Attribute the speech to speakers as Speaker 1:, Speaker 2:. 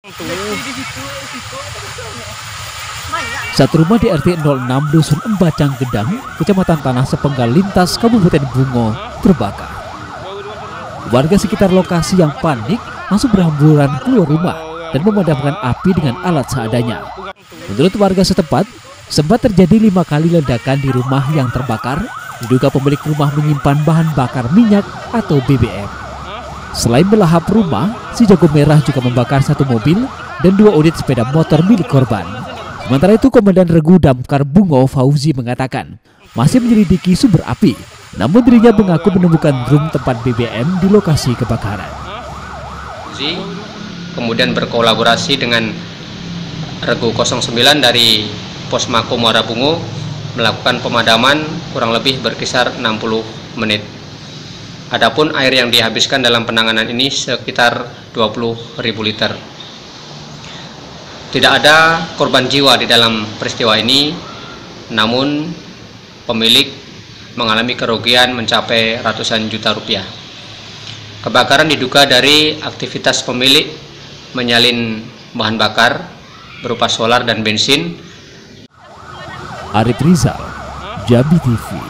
Speaker 1: Saat rumah di RT 06 Dusun Embacang Gedang, Kecamatan Tanah Sepenggal Lintas, Kabupaten Bungo terbakar. Warga sekitar lokasi yang panik langsung berhamburan keluar rumah dan memadamkan api dengan alat seadanya. Menurut warga setempat, sempat terjadi 5 kali ledakan di rumah yang terbakar. Diduga pemilik rumah menyimpan bahan bakar minyak atau BBM. Selain melahap rumah, si jago merah juga membakar 1 mobil dan 2 unit sepeda motor milik korban. Sementara itu, Komandan Regu Damkar Bungo Fauzi mengatakan masih menyelidiki sumber api, namun dirinya mengaku menemukan drum tempat BBM di lokasi kebakaran.
Speaker 2: Kemudian berkolaborasi dengan Regu 09 dari Posmako Muara Bungo melakukan pemadaman kurang lebih berkisar 60 menit. Adapun air yang dihabiskan dalam penanganan ini sekitar 20.000 liter. Tidak ada korban jiwa di dalam peristiwa ini, namun pemilik mengalami kerugian mencapai ratusan juta rupiah. Kebakaran diduga dari aktivitas pemilik menyalin bahan bakar berupa solar dan bensin.
Speaker 1: Arif Rizal, Jambi TV.